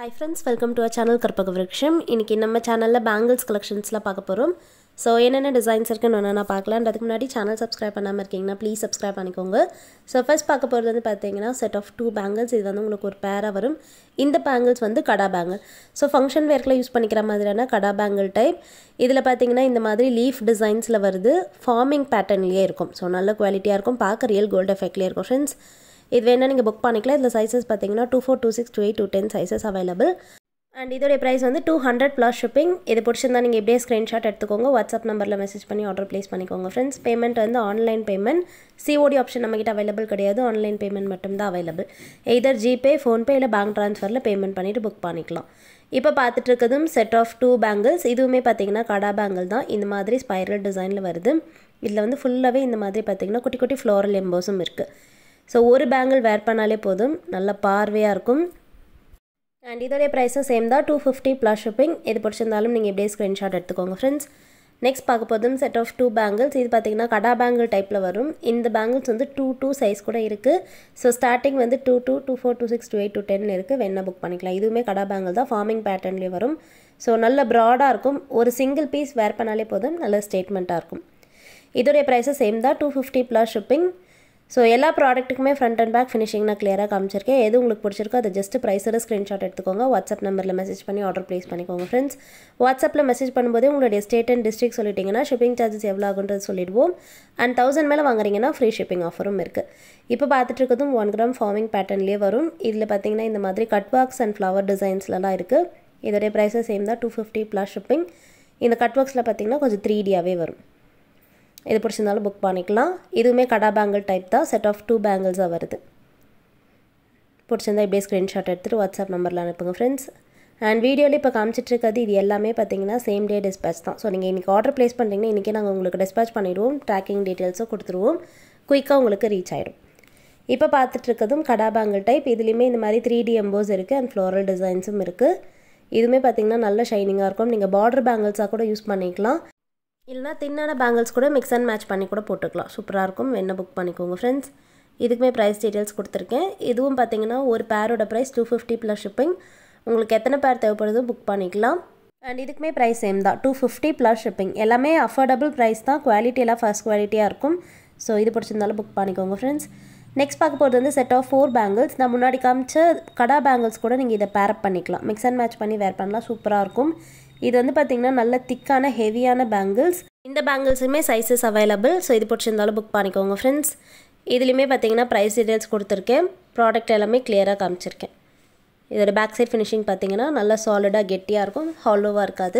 Hi friends, welcome to our channel Karpagavriksham. இன்னைக்கு நம்ம சேனல்ல bangles collectionsல பார்க்க போறோம். சோ என்னென்ன டிசைன்ஸ் இருக்குன்னு நான் பார்க்கலாம். அதுக்கு முன்னாடி சேனல் subscribe பண்ணாம இருக்கீங்கன்னா please subscribe பண்ணிக்கோங்க. சோ ஃபர்ஸ்ட் பார்க்க போறது வந்து பாத்தீங்கன்னா set of 2 bangles. இது வந்து உங்களுக்கு ஒரு பேரா வரும். இந்த bangles வந்து கடா bangle. சோ ஃபங்க்ஷன் வேர்க்குல யூஸ் பண்ணிக்கிற மாதிரியான கடா bangle டைப். இதுல பாத்தீங்கன்னா இந்த மாதிரி leaf designsல வருது. ஃபார்மிங் பேட்டர்ன்லயே இருக்கும். சோ நல்ல குவாலிட்டியா இருக்கும். பார்க்க ரியல் கோல்ட் எஃபெக்ட்லயே இருக்கும் फ्रेंड्स. இது வேணா நீங்க புக் பண்ணிக்கலாம். இதுல சைஸஸ் பாத்தீங்கன்னா 24, 26, 28, 210 சைஸஸ் அவேலபிள். And இதோட பிரைஸ் வந்து 200 plus shipping. இது பிடிச்சிருந்தா நீங்க இப்படியே ஸ்கிரீன்ஷாட் எடுத்துக்கோங்க. வாட்ஸ்அப் நம்பர்ல மெசேஜ் பண்ணி ஆர்டர் பிளேஸ் பண்ணிக்கோங்க फ्रेंड्स. பேமெண்ட் வந்து ஆன்லைன் பேமெண்ட். COD ஆப்ஷன் நம்ம கிட்ட அவேலபிள் கிடையாது. ஆன்லைன் பேமெண்ட் மட்டும் தான் அவேலபிள். எய்தர் ஜிபே, ஃபோன்பே இல்ல பேங்க் ட்ரான்ஸ்ஃபர்ல பேமெண்ட் பண்ணிட்டு புக் பண்ணிக்கலாம். இப்போ பார்த்துட்டு இருக்கிறதும் செட் ஆஃப் 2 bangles. இதுவுமே பாத்தீங்கன்னா கடா பேங்கிள் தான். இந்த மாதிரி ஸ்பைரல் டிசைன்ல வருது. இதுல வந்து ஃபுல்லாவே இந்த மாதிரி பாத்தீங்கன்னா குட்டி குட்டி ஃப்ளோரல் எம்போஸும் இருக்கு. So ஒரு பேங்கிள் வேர் பண்ணாலே போதும், நல்ல பார்வையா இருக்கும். And இதோட பிரைஸும் சேம் தான், 250 plus shipping. இது பிடிச்சிருந்தாலும் நீங்க இப்படியே ஸ்கிரீன்ஷாட் எடுத்துக்கோங்க फ्रेंड्स. நெக்ஸ்ட் பார்க்க போதும் செட் ஆஃப் 2 bangles. இது பாத்தீங்கன்னா கடா பேங்கிள் டைப்ல வரும். இந்த பேங்கிள்ஸ் வந்து 2 சைஸ் கூட இருக்கு. ஸோ ஸ்டார்டிங் வந்து 22, 24, 26, 28, 210 இருக்கு. வேணா புக் பண்ணிக்கலாம். இதுவுமே கடா பேங்கிள் தான், ஃபார்மிங் பேட்டர்ன்லயே வரும். ஸோ நல்ல ப்ராடா இருக்கும். ஒரு சிங்கிள் பீஸ் வேர் பண்ணாலே போதும், நல்ல ஸ்டேட்மெண்ட்டா இருக்கும். இதோட பிரைஸும் சேம் தான், 250 plus shipping. ஸோ எல்லா ப்ராடக்ட்டுக்குமே ஃப்ரண்ட் அண்ட் பேக் ஃபினிஷிங் நான் கிளியராக காமிச்சிருக்கேன். எது உங்களுக்கு பிடிச்சிருக்கோ அதை ஜஸ்ட் ப்ரைஸோட ஸ்க்ரீன்ஷாட் எடுத்துக்கோங்க. வாட்ஸ்அப் நம்பரில் மெசேஜ் பண்ணி ஆர்டர் ப்ளேஸ் பண்ணிக்கோங்க ஃப்ரெண்ட்ஸ். வாட்ஸ்அப்பில் மெசேஜ் பண்ணும்போதே உங்களுடைய ஸ்டேட் அண்ட் டிஸ்ட்ரிக்ட் சொல்லிட்டீங்கன்னா ஷிப்பிங் சார்ஜஸ் எவ்வளோ ஆகுன்றது சொல்லிடுவோம். அண்ட் 1000 மேலே வாங்குறீங்கன்னா ஃப்ரீ ஷிப்பிங் ஆஃபரும் இருக்குது. இப்போ பார்த்துட்டு இருக்கிறதும் 1 gram ஃபார்மிங் பேட்டர்ன்லேயே வரும். இதில் பார்த்தீங்கன்னா இந்த மாதிரி கட் ஒர்க்ஸ் அண்ட் ஃப்ளவர் டிசைன்ஸ்லாம் இருக்குது. இதோடைய ப்ரைஸும் சேம் தான், 250 plus shipping. இந்த கட் ஒர்க்ஸில் பார்த்தீங்கன்னா கொஞ்சம் 3Dயாகவே வரும். இது பிடிச்சிருந்தாலும் புக் பண்ணிக்கலாம். இதுவுமே கடா பேங்கிள் டைப் தான், செட் ஆஃப் 2 bangles-ஆக வருது. பிடிச்சிருந்தா இப்படியே ஸ்க்ரீன்ஷாட் எடுத்துகிட்டு வாட்ஸ்அப் நம்பரில் அனுப்புங்க ஃப்ரெண்ட்ஸ். அண்ட் வீடியோவில் இப்போ காமிச்சிட்டு இருக்கிறது இது எல்லாமே பார்த்தீங்கன்னா சேம் டே டிஸ்பேச் தான். ஸோ நீங்கள் இன்றைக்கி ஆர்டர் ப்ளேஸ் பண்ணுறீங்கன்னா இன்றைக்கி நாங்கள் உங்களுக்கு டிஸ்பேச் பண்ணிவிடுவோம். ட்ராக்கிங் டீட்டெயில்ஸும் கொடுத்துருவோம். குயிக்காக உங்களுக்கு ரீச் ஆகிடும். இப்போ பார்த்துட்டு இருக்கிறதும் கடா பேங்கிள் டைப். இதுலேயுமே இந்த மாதிரி 3D எம்போஸ் இருக்குது அண்ட் ஃப்ளோரல் டிசைன்ஸும் இருக்குது. இதுவுமே பார்த்தீங்கன்னா நல்ல ஷைனிங்காக இருக்கும். நீங்கள் பார்டர் பேங்கிள்ஸாக கூட யூஸ் பண்ணிக்கலாம். இல்லைனா தின்னான பேங்கிள்ஸ் கூட மிக்ஸ் அண்ட் மேட்ச் பண்ணி கூட போட்டுக்கலாம். சூப்பராக இருக்கும். வேணா புக் பண்ணிக்கோங்க ஃப்ரெண்ட்ஸ். இதுக்குமே ப்ரைஸ் டீட்டெயில்ஸ் கொடுத்துருக்கேன். இதுவும் பார்த்தீங்கன்னா ஒரு பேரோட ப்ரைஸ் 250 plus shipping. உங்களுக்கு எத்தனை பேர் தேவைப்படுதோ புக் பண்ணிக்கலாம். அண்ட் இதுக்குமே ப்ரைஸ் சேம் தான், 250 plus shipping. எல்லாமே அஃபோர்டபுள் ப்ரைஸ் தான். குவாலிட்டி எல்லாம் ஃபர்ஸ்ட் குவாலிட்டியாக இருக்கும். ஸோ இது பிடிச்சிருந்தாலும் புக் பண்ணிக்கோங்க ஃப்ரெண்ட்ஸ். நெக்ஸ்ட் பார்க்க போகிறது வந்து செட் ஆஃப் 4 bangles. நான் முன்னாடி காமிச்ச கடா பேங்கிள்ஸ் கூட நீங்கள் இதை பேரப் பண்ணிக்கலாம். மிக்ஸ் அண்ட் மேட்ச் பண்ணி வேர் பண்ணலாம். சூப்பராக இருக்கும். இது வந்து பார்த்தீங்கன்னா நல்ல திக்கான ஹெவியான பேங்கிள்ஸ். இந்த பேங்கிள்ஸுமே சைஸஸ் அவைலபிள். ஸோ இது பிடிச்சிருந்தாலும் புக் பண்ணிக்கோங்க ஃப்ரெண்ட்ஸ். இதுலேயுமே பார்த்தீங்கன்னா ப்ரைஸ் டீட்டெயில்ஸ் கொடுத்துருக்கேன். ப்ராடக்ட் எல்லாமே கிளியராக காமிச்சிருக்கேன். இதோட பேக் சைட் ஃபினிஷிங் பார்த்தீங்கன்னா நல்லா சாலிடாக கெட்டியாக இருக்கும், ஹாலோவாக இருக்காது.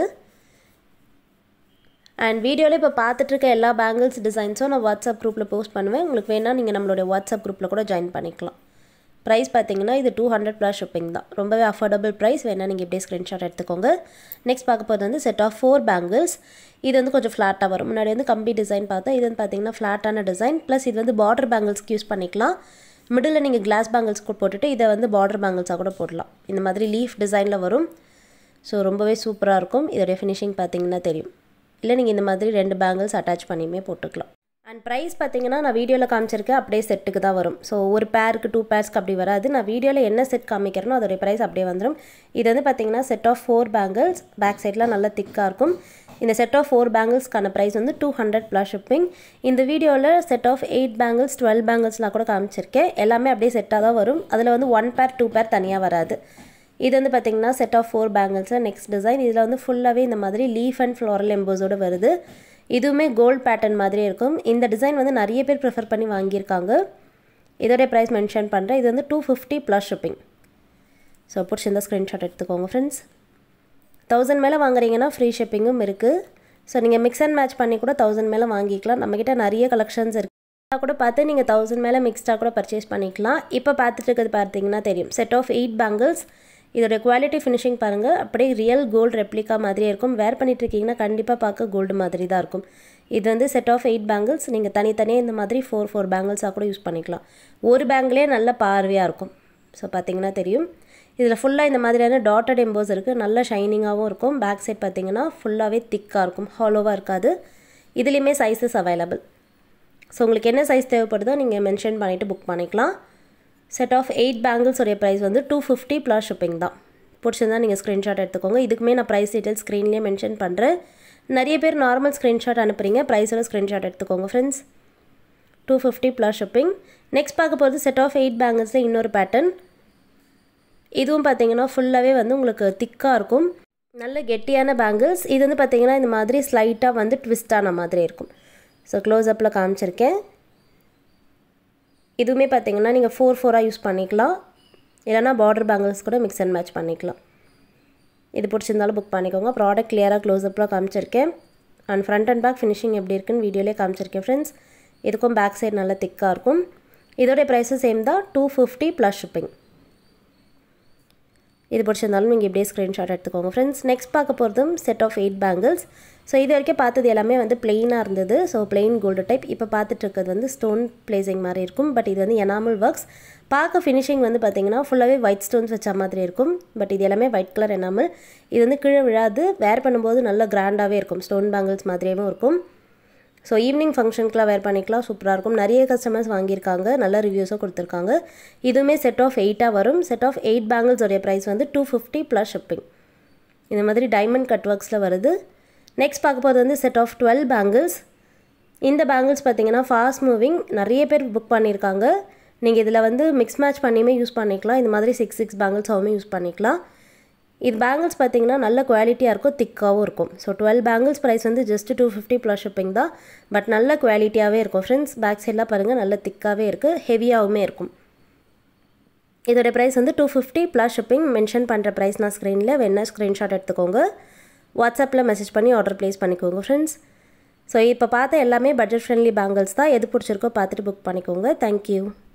அண்ட் வீடியோவில் இப்போ பார்த்துட்ருக்க எல்லா பேங்கிள்ஸ் டிசைன்ஸும் நான் வாட்ஸ்அப் குரூப்பில் போஸ்ட் பண்ணுவேன். உங்களுக்கு வேணால் நீங்கள் நம்மளுடைய வாட்ஸ்அப் குரூப்பில் கூட ஜாயின் பண்ணிக்கலாம். ப்ரைஸ் பார்த்தீங்கன்னா இது 200 plus shipping தான். ரொம்பவே அஃபோர்டபுள் ப்ரைஸ். வேணால் நீங்கள் இப்படியே ஸ்க்ரீன்ஷாட் எடுத்துக்கோங்க. நெக்ஸ்ட் பார்க்க போகிறது வந்து செட் ஆஃப் 4 bangles. இது வந்து கொஞ்சம் ஃப்ளாட்டாக வரும். முன்னாடி வந்து கம்பி டிசைன் பார்த்தா இது வந்து பார்த்தீங்கன்னா ஃப்ளாட்டான டிசைன். ப்ளஸ் இது வந்து பார்டர் பேங்கிள்ஸ்க்கு யூஸ் பண்ணிக்கலாம். மிடில் நீங்கள் கிளாஸ் பேங்கிள்ஸ் போட்டுட்டு இதை வந்து பார்டர் பேங்கிள்ஸாக கூட போடலாம். இந்த மாதிரி லீஃப் டிசைனில் வரும். ஸோ ரொம்பவே சூப்பராக இருக்கும். இதோடைய ஃபினிஷிங் பார்த்தீங்கன்னா தெரியும். இல்லை நீங்கள் இந்த மாதிரி 2 bangles அட்டாச் பண்ணியுமே போட்டுக்கலாம். அண்ட் ப்ரைஸ் பார்த்தீங்கன்னா நான் வீடியோவில் காமிச்சிருக்கேன் அப்படியே செட்டுக்கு தான் வரும். ஸோ ஒரு பேருக்கு 2 pairsக்கு அப்படி வராது. நான் வீடியோவில் என்ன செட் காமிக்கிறேனோ அதோடைய ப்ரைஸ் அப்படியே வந்துடும். இது வந்து பார்த்தீங்கன்னா செட் ஆஃப் 4 bangles. பேக் சைடில் நல்லா திக்காக இருக்கும். இந்த செட் ஆஃப் 4 banglesக்கான ப்ரைஸ் வந்து 200 plus shipping. இந்த வீடியோவில் செட் ஆஃப் 8 bangles, 12 banglesலாம் கூட காமிச்சிருக்கேன். எல்லாமே அப்படியே செட்டாக தான் வரும். அதில் வந்து 1 pair, 2 pair தனியாக வராது. இது வந்து பார்த்தீங்கன்னா set of 4 bangles. Next design இதில் வந்து ஃபுல்லாகவே இந்த மாதிரி லீஃப் அண்ட் ஃப்ளோரல் எம்போஸோடு வருது. இதுவுமே கோல்ட் பேட்டர்ன் மாதிரி இருக்கும். இந்த டிசைன் வந்து நிறைய பேர் ப்ரிஃபர் பண்ணி வாங்கியிருக்காங்க. இதோடைய ப்ரைஸ் மென்ஷன் பண்ணுறேன். இது வந்து 250 plus shipping. ஸோ பிடிச்சிருந்தா ஸ்க்ரீன்ஷாட் எடுத்துக்கோங்க ஃப்ரெண்ட்ஸ். 1000 மேலே வாங்குறீங்கன்னா ஃப்ரீ ஷிப்பிங்கும் இருக்குது. ஸோ நீங்கள் மிக்ஸ் அண்ட் மேட்ச் பண்ணி கூட 1000 மேலே வாங்கிக்கலாம். நம்மக்கிட்ட நிறைய கலெக்ஷன்ஸ் இருக்குது. கூட பார்த்து நீங்கள் 1000 மேலே மிக்ஸ்டாக கூட பர்ச்சேஸ் பண்ணிக்கலாம். இப்போ பார்த்துட்டு இருக்கிறது பார்த்தீங்கன்னா தெரியும், செட் ஆஃப் 8 bangles. இதோட குவாலிட்டி ஃபினிஷிங் பாருங்கள், அப்படியே ரியல் கோல்டு ரெப்ளிகா மாதிரியே இருக்கும். வேர் பண்ணிட்டு இருக்கீங்கன்னா கண்டிப்பாக பார்க்க கோல்டு மாதிரி தான் இருக்கும். இது வந்து செட் ஆஃப் 8 bangles. நீங்கள் தனித்தனியாக இந்த மாதிரி 4 bangles-ஆக கூட யூஸ் பண்ணிக்கலாம். ஒரு பேங்கிலே நல்ல பார்வையாக இருக்கும். ஸோ பார்த்தீங்கன்னா தெரியும். இதில் ஃபுல்லாக இந்த மாதிரியான டாட்டட் எம்போஸ் இருக்குது. நல்ல ஷைனிங்காகவும் இருக்கும். பேக் சைட் பார்த்தீங்கன்னா ஃபுல்லாகவே திக்காக இருக்கும், ஹாலோவாக இருக்காது. இதுலேயுமே சைஸஸ் அவைலபிள். ஸோ உங்களுக்கு என்ன சைஸ் தேவைப்படுதோ நீங்கள் மென்ஷன் பண்ணிவிட்டு புக் பண்ணிக்கலாம். செட் ஆஃப் 8 bangles உடைய ப்ரைஸ் வந்து 250 plus shipping தான். பிடிச்சிருந்தா நீங்கள் ஸ்க்ரீன்ஷாட் எடுத்துக்கோங்க. இதுக்குமே நான் ப்ரைஸ் டீட்டெயில்ஸ் ஸ்க்ரீன்லேயே மென்ஷன் பண்ணுறேன். நிறைய பேர் நார்மல் ஸ்க்ரீன்ஷாட் அனுப்புகிறீங்க, ப்ரைஸோட ஸ்க்ரீன்ஷாட் எடுத்துக்கோங்க ஃப்ரெண்ட்ஸ். 250 plus shipping. நெக்ஸ்ட் பார்க்க போகிறது செட் ஆஃப் 8 பேங்கிள்ஸில் இன்னொரு பேட்டர்ன். இதுவும் பார்த்தீங்கன்னா ஃபுல்லாகவே வந்து உங்களுக்கு திக்காக இருக்கும், நல்ல கெட்டியான பேங்கிள்ஸ். இது வந்து பார்த்தீங்கன்னா இந்த மாதிரி ஸ்லைட்டாக வந்து ட்விஸ்டான மாதிரி இருக்கும். ஸோ க்ளோஸ்அப்பில் காமிச்சிருக்கேன். இதுவுமே பார்த்தீங்கன்னா நீங்கள் 4/4 யூஸ் பண்ணிக்கலாம், இல்லைனா பார்டர் பேங்கிள்ஸ் கூட மிக்ஸ் அண்ட் மேட்ச் பண்ணிக்கலாம். இது பிடிச்சிருந்தாலும் புக் பண்ணிக்கோங்க. ப்ராடக்ட் கிளியராக க்ளோஸ்அப்பில் காமிச்சிருக்கேன். And front and back finishing எப்படி இருக்குன்னு வீடியோலேயே காமிச்சிருக்கேன் ஃப்ரெண்ட்ஸ். இதுக்கும் பேக் சைடு நல்லா திக்காக இருக்கும். இதோடைய ப்ரைஸும் சேம் தான், 250 ப்ளஸ் ஷிப்பிங். இது பிடிச்சிருந்தாலும் நீங்கள் இப்படியே ஸ்க்ரீன்ஷாட் எடுத்துக்கோங்க ஃப்ரெண்ட்ஸ். நெக்ஸ்ட் பார்க்க போகிறதும் செட் ஆஃப் 8 பேங்கிள்ஸ். ஸோ இது வரைக்கும் பார்த்தது எல்லாமே வந்து பிளெயினாக இருந்தது, ஸோ பிளெயின் கோல்டு டைப். இப்போ பார்த்துட்டு இருக்கிறது வந்து ஸ்டோன் பிளேசிங் மாதிரி இருக்கும், பட் இது வந்து எனாமல் ஒர்க்ஸ். பார்க்க ஃபினிஷிங் வந்து பார்த்திங்கன்னா ஃபுல்லாகவே ஒயிட் ஸ்டோன்ஸ் வச்ச மாதிரி இருக்கும், பட் இது எல்லாமே ஒயிட் கலர் எனாமல். இது வந்து கீழே விழாது, வேர் பண்ணும்போது நல்ல கிராண்டாகவே இருக்கும், ஸ்டோன் பேங்கிள்ஸ் மாதிரியும் இருக்கும். ஸோ ஈவினிங் ஃபங்க்ஷனுக்குலாம் வேர் பண்ணிக்கலாம், சூப்பராக இருக்கும். நிறைய கஸ்டமர்ஸ் வாங்கியிருக்காங்க, நல்ல ரிவ்யூஸும் கொடுத்துருக்காங்க. இதுவுமே செட் ஆஃப் 8 வரும். செட் ஆஃப் 8 பேங்கிள்ஸோடைய ப்ரைஸ் வந்து 250 ப்ளஸ் ஷிப்பிங். இந்த மாதிரி டைமண்ட் கட் ஒர்க்ஸில் வருது. நெக்ஸ்ட் பார்க்க போகிறது வந்து செட் ஆஃப் 12 பேங்கிள்ஸ். இந்த பேங்கிள்ஸ் பார்த்தீங்கன்னா ஃபாஸ்ட் மூவிங், நிறைய பேர் புக் பண்ணியிருக்காங்க. நீங்கள் இதில் வந்து மிக்ஸ் மேட்ச் பண்ணியுமே யூஸ் பண்ணிக்கலாம், இந்த மாதிரி 6 பேங்கிள்ஸாகவுமே யூஸ் பண்ணிக்கலாம். இது பேங்கிள்ஸ் பார்த்தீங்கன்னா நல்ல குவாலிட்டியாக இருக்கும், திக்காகவும் இருக்கும். ஸோ 12 பேங்கிள்ஸ் ப்ரைஸ் வந்து ஜஸ்ட் 250 ப்ளஸ் ஷிப்பிங் தான், பட் நல்ல குவாலிட்டியாகவே இருக்கும் ஃப்ரெண்ட்ஸ். பேக் சைடெலாம் பாருங்கள், நல்ல திக்காகவே இருக்குது, ஹெவியாகவுமே இருக்கும். இதோட ப்ரைஸ் வந்து 250 ப்ளஸ் ஷிப்பிங். மென்ஷன் பண்ணுற ப்ரைஸ் நான் ஸ்க்ரீனில் வேணால் ஸ்க்ரீன்ஷாட் எடுத்துக்கோங்க, வாட்ஸ்அப்பில் மெசேஜ் பண்ணி ஆர்டர் ப்ளேஸ் பண்ணிக்கோங்க ஃப்ரெண்ட்ஸ். ஸோ இப்போ பார்த்த எல்லாமே பட்ஜெட் ஃப்ரெண்ட்லி பேங்கிள்ஸ் தான். எது பிடிச்சிருக்கோ பார்த்துட்டு புக் பண்ணிக்கோங்க. தேங்க்யூ.